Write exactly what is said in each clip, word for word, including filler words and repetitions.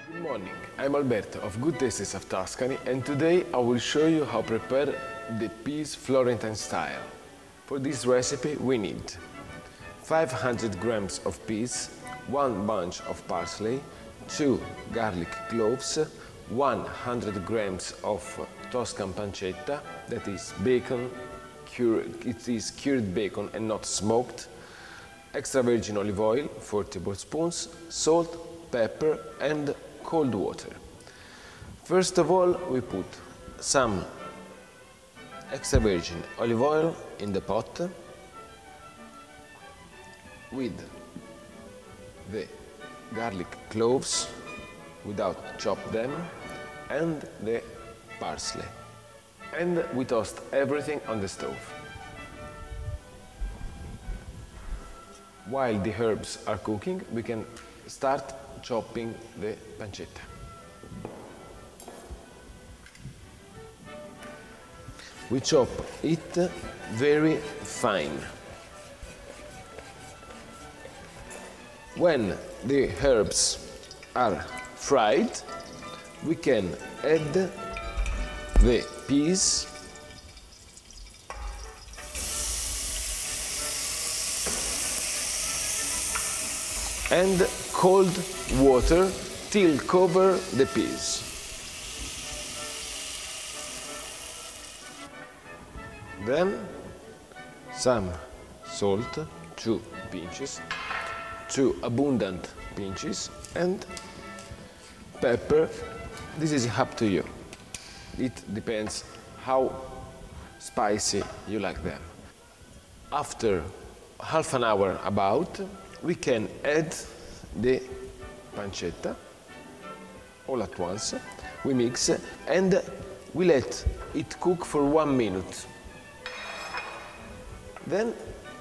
Good morning, I'm Alberto of Good Tastes of Tuscany, and today I will show you how to prepare the peas Florentine style. For this recipe we need five hundred grams of peas, one bunch of parsley, two garlic cloves, one hundred grams of Toscan pancetta, that is bacon, cured, it is cured bacon and not smoked, extra virgin olive oil, four tablespoons, salt, pepper and cold water. First of all, we put some extra virgin olive oil in the pot with the garlic cloves without chop them and the parsley, and we toast everything on the stove. While the herbs are cooking, we can start chopping the pancetta. We chop it very fine. When the herbs are fried, we can add the peas and cold water till cover the peas. Then some salt, two pinches, two abundant pinches, and pepper. This is up to you. It depends how spicy you like them. After half an hour about, we can add the pancetta all at once. We mix and we let it cook for one minute. Then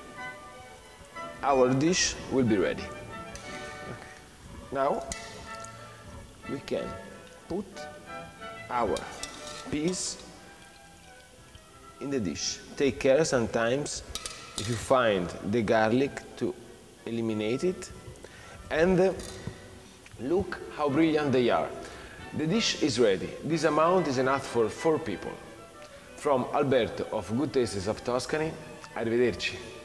our dish will be ready. Okay. Now we can put our peas in the dish. Take care sometimes if you find the garlic to eliminate it, and look how brilliant they are. The dish is ready. This amount is enough for four people. From Alberto of Good Tastes of Tuscany, arrivederci.